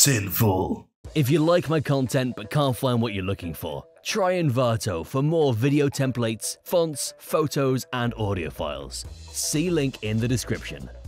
Sinful. If you like my content but can't find what you're looking for, try Envato for more video templates, fonts, photos, and audio files. See link in the description.